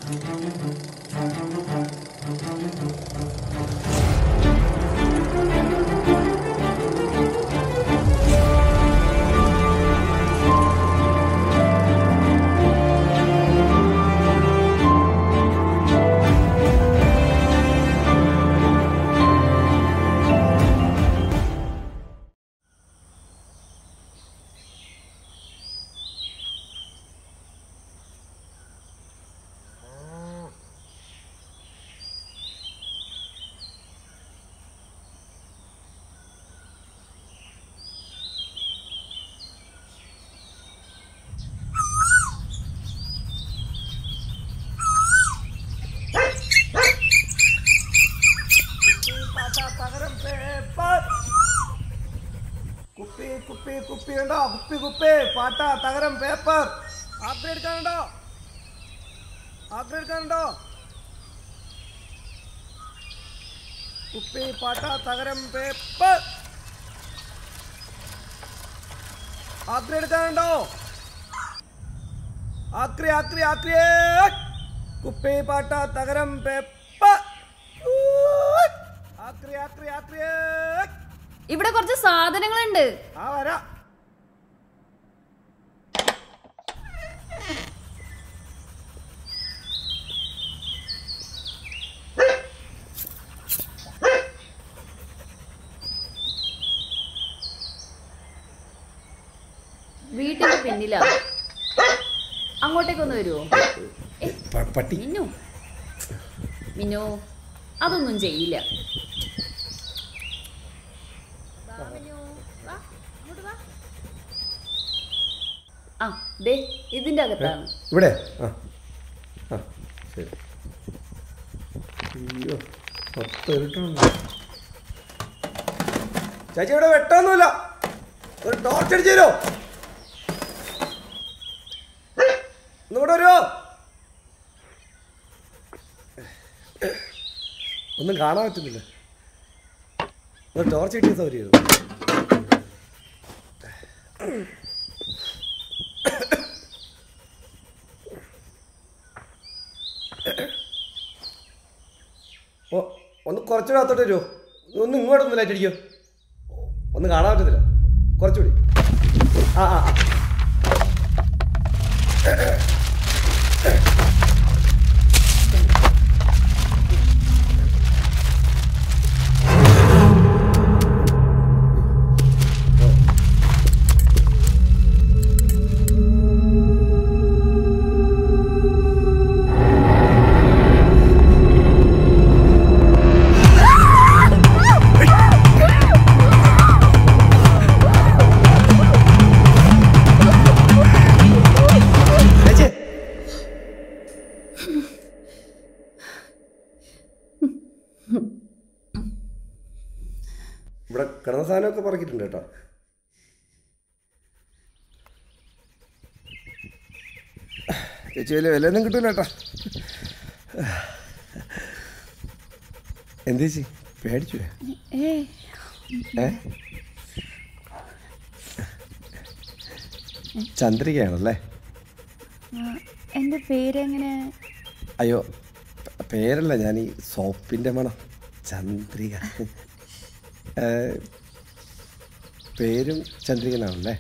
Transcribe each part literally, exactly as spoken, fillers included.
കുപ്പി കുപ്പി കുപ്പി ഉണ്ടോ? കുപ്പി കുപ്പി പാട്ട തകരം പേപ്പർ ആക്രി എടുക്കാനുണ്ടോ? ആക്രി എടുക്കാനുണ്ടോ? കുപ്പി പാട്ട തകരം പേപ്പർ ആക്രി എടുക്കാനുണ്ടോ? ആക്രി ആക്രി ആക്രി കുപ്പി പാട്ട തകരം പേപ്പർ ആക്രി ആക്രി ആക്രി. ഇവിടെ കുറച്ച് സാധനങ്ങളുണ്ട്. ആ വരാ. വീട്ടിന്റെ പിന്നിലാ. അങ്ങോട്ടേക്കൊന്ന് വരുമോ? മിന്നു മിന്നു അതൊന്നും ചെയ്യില്ല. ആ ദേ ഇതിന്റെ അകത്താണ്. ഇവിടെ ആ ആ ശരി. അയ്യോ ചേച്ചി ഇവിടെ വെട്ടൊന്നുമില്ല. ഒരു ടോർച്ച് അടിച്ചു തരുമോ? ഒന്നുകൂടെ വരുമോ? ഒന്നും കാണാൻ പറ്റുന്നില്ല. ഒരു ടോർച്ച് കിട്ടിയ സൗകര്യം. ഓ ഒന്ന് കുറച്ചുകൂടെ അകത്തോട്ട് വരുമോ? ഒന്ന് ഇങ്ങോട്ടൊന്നും ലൈറ്റ് അടിക്കോ? ഒന്ന് കാണാൻ പറ്റുന്നില്ല. കുറച്ചുകൂടി. ആ ആ ആ ഇവിടെ കിടന്ന സാധനമൊക്കെ പറക്കിയിട്ടുണ്ട് കേട്ടോ. ചേച്ചി വലിയ വിലയൊന്നും കിട്ടൂല കേട്ടോ. എന്ത് ചേച്ചി പേടിച്ചു? ഏ ചന്ദ്രികയാണല്ലേ? എൻ്റെ പേരെങ്ങനെ? അയ്യോ പേരല്ല, ഞാൻ ഈ സോപ്പിൻ്റെ മണം. ചന്ദ്രിക പേരും ചന്ദ്രികനാണല്ലേ?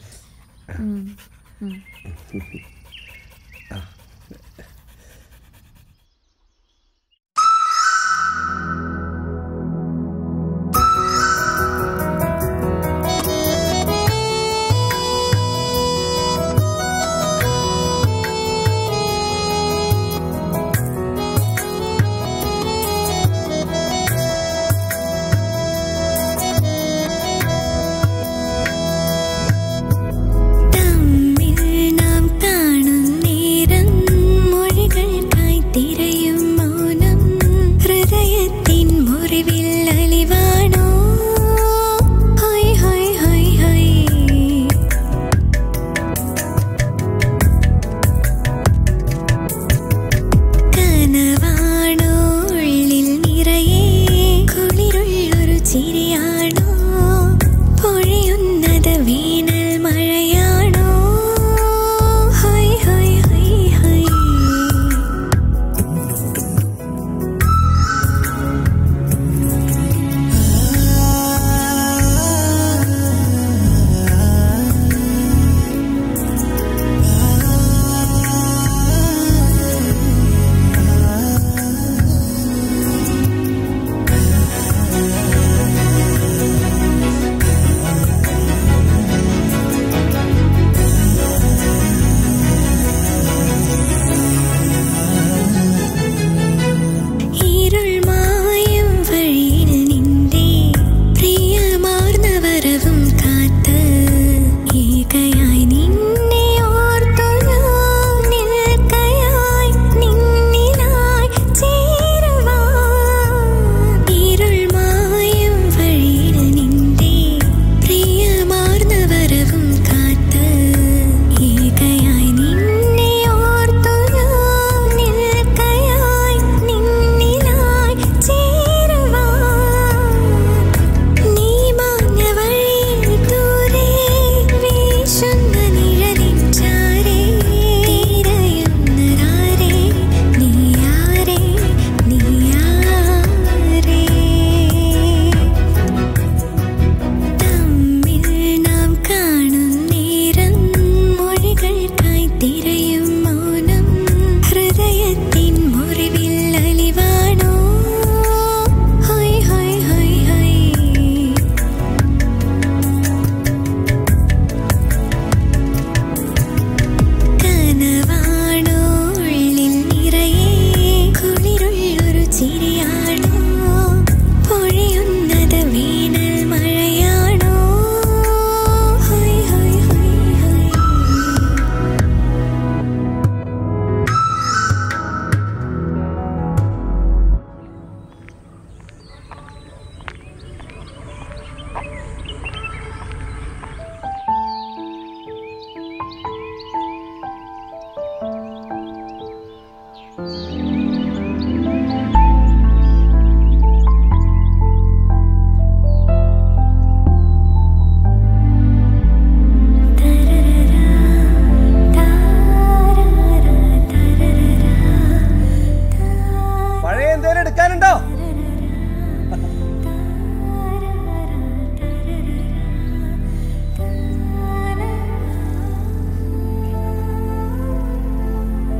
തമ്മിൽ നാം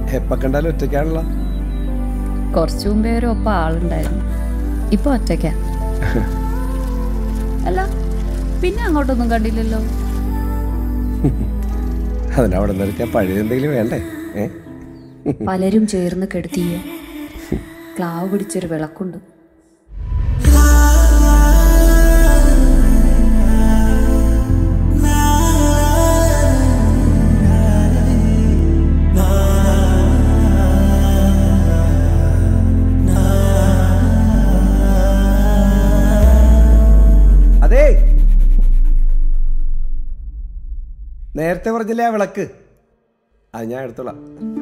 എപ്പ കണ്ടാലും ഒറ്റയ്ക്കാണല്ലോ. കുറച്ചു മുമ്പേ ഒരു ഒപ്പം ആളുണ്ടായിരുന്നു, ഇപ്പൊ ഒറ്റയ്ക്കാ. അല്ല പിന്നെ അങ്ങോട്ടൊന്നും കണ്ടില്ലല്ലോ. അതിനവിടെ നിൽക്കാൻ പഴയ എന്തെങ്കിലും വേണ്ടേ? ഏ പലരും ചേർന്ന് കെടുത്തിയ ക്ലാവ് പിടിച്ചൊരു വിളക്കുണ്ട്. അതേ നേരത്തെ പറഞ്ഞില്ലേ ആ വിളക്ക്, അത് ഞാൻ എടുത്തോളാം.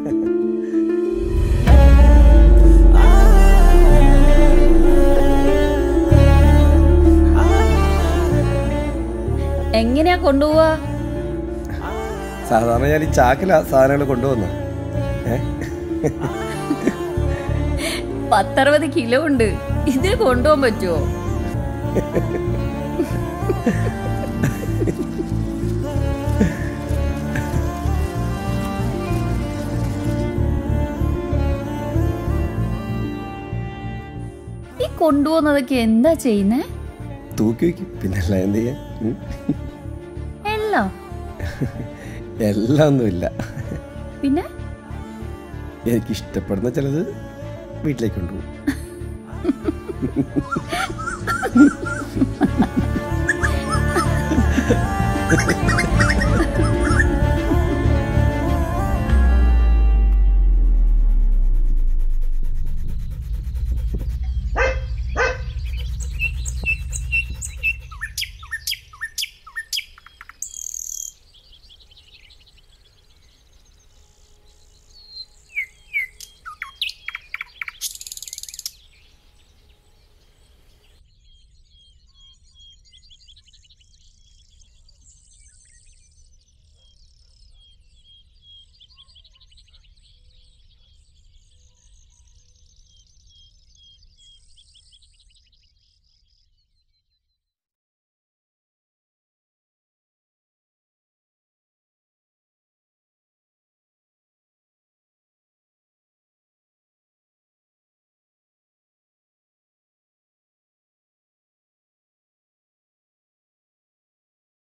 എങ്ങനെയാ കൊണ്ടുപോവാ? സാധാരണ ഞാൻ ഈ ചാക്കിലാ സാധനങ്ങൾ കൊണ്ടുവന്ന. പത്തറുപത് കിലോ ഉണ്ട്, ഇത് കൊണ്ടുപോകാൻ പറ്റുമോ? ഈ കൊണ്ടുപോകുന്നതൊക്കെ എന്താ ചെയ്യുന്നേ? തൂക്കി വയ്ക്കും, പിന്നല്ല എന്ത് ചെയ്യാൻ. എല്ലാം എല്ലാം ഒന്നുമില്ല, പിന്നെ എനിക്ക് ഇഷ്ടപ്പെടുന്ന ചിലത് വീട്ടിലേക്ക് കൊണ്ടുപോകും. Ha ha ha.